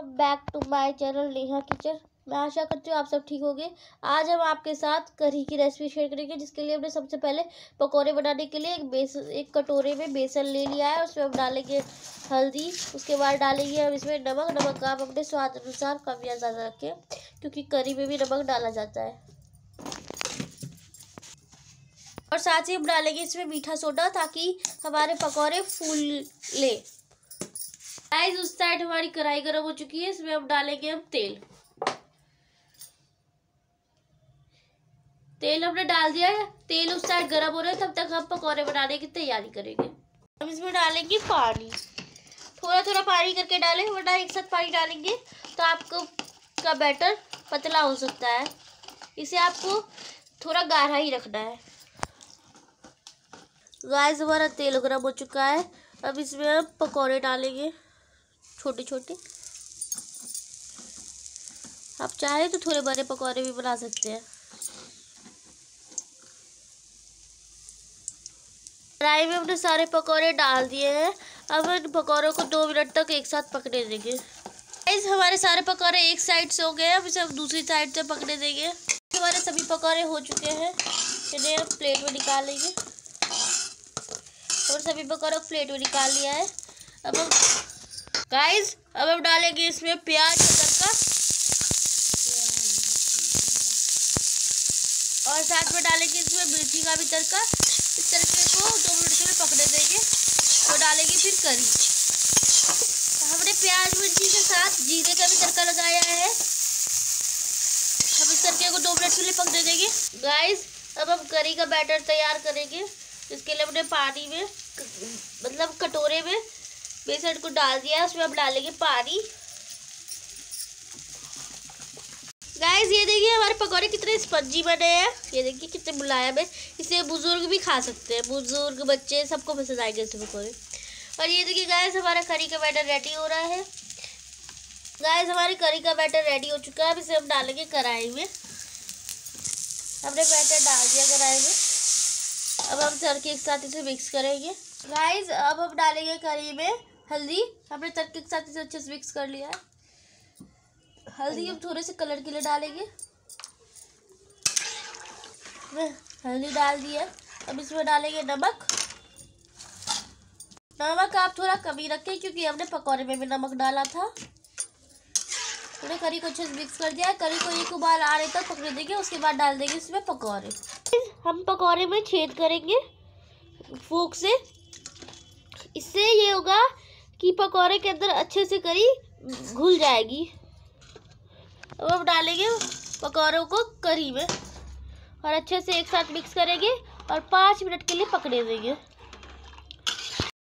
Back to my channel Neha kitchen. मैं आशा करती हूँ आप सब ठीक होंगे। आज हम आपके साथ कढ़ी की रेसिपी शेयर करेंगे, जिसके लिए हमने सबसे पहले पकौड़े बनाने के लिए एक कटोरे में बेसन ले लिया है। उसमें हम डालेंगे हल्दी, उसके बाद डालेंगे हम इसमें नमक आप अपने स्वाद अनुसार कम या ज़्यादा रखें, क्योंकि कढ़ी में भी नमक डाला जाता है। और साथ ही हम डालेंगे इसमें मीठा सोडा, ताकि हमारे पकौड़े फूल ले। गाइस, उस साइड हमारी कढ़ाई गर्म हो चुकी है। इसमें हम डालेंगे तेल हमने डाल दिया है। तेल उस साइड गर्म हो रहा है, तब तक हम पकौड़े बनाने की तैयारी करेंगे। हम इसमें डालेंगे पानी, थोड़ा थोड़ा पानी करके डालें, वरना एक साथ पानी डालेंगे तो आपको का बैटर पतला हो सकता है। इसे आपको थोड़ा गाढ़ा ही रखना है। गाइस, हमारा तेल गर्म हो चुका है। अब इसमें हम पकौड़े डालेंगे छोटे छोटे। आप चाहे तो थोड़े बड़े पकौड़े भी बना सकते हैं। कढ़ाई में हमने सारे पकौड़े डाल दिए हैं। अब इन पकौड़ों को 2 मिनट तक एक साथ पकने देंगे। गाइस, हमारे सारे पकौड़े एक साइड से हो गए हैं। अब इसे हम दूसरी साइड से पकने देंगे। हमारे सभी पकौड़े हो चुके हैं। इन्हें हम प्लेट में निकाल लेंगे और सभी पकौड़ों को प्लेट में निकाल लिया है। अब हम डालेंगे इसमें प्याज का तड़का और साथ में डालेंगे इसमें मिर्ची का भी तड़का। इस तड़के को 2 मिनट के लिए पकने देंगे। तो डालेंगे फिर करी। हमने प्याज मिर्ची के साथ जीरे का भी तड़का लगाया है। हम इस तड़के को 2 मिनट के लिए पकने देंगे। गाइस, अब हम करी का बैटर तैयार करेंगे। इसके लिए हमने पानी में कटोरे में बेसन को डाल दिया है। उसमें हम डालेंगे पानी। गाइस, ये देखिए हमारे पकौड़े कितने स्पंजी बने हैं। ये देखिए कितने मुलायम है। इसे बुजुर्ग भी खा सकते हैं, बुजुर्ग बच्चे सबको पसंद आएंगे इसे पकौड़े। और ये देखिए गाइस, हमारा करी का बैटर रेडी हो रहा है। गाइस, हमारी करी का बैटर रेडी हो चुका है। अब इसे हम डालेंगे कढ़ाई में। हमने बैटर डाल दिया कढ़ाई में। अब हम तड़के के साथ इसे मिक्स करेंगे। गाइस, अब हम डालेंगे करी में हल्दी। हमने तड़के के साथ इसे अच्छे से मिक्स कर लिया है। हल्दी हम थोड़े से कलर के लिए डालेंगे। हल्दी डाल दी है। अब इसमें डालेंगे नमक। नमक आप थोड़ा कम ही रखें, क्योंकि हमने पकौड़े में भी नमक डाला था। हमने करी को अच्छे से मिक्स कर दिया है। करी को एक उबाल आने तक पकने देंगे। उसके बाद डाल देंगे इसमें पकौड़े। हम पकौड़े में छेद करेंगे फोक से। इससे ये होगा कि पकौड़े के अंदर अच्छे से करी घुल जाएगी। अब हम डालेंगे पकौड़ों को करी में और अच्छे से एक साथ मिक्स करेंगे और 5 मिनट के लिए पकने देंगे।